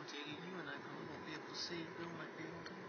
you and I probably won't be able to see real life being.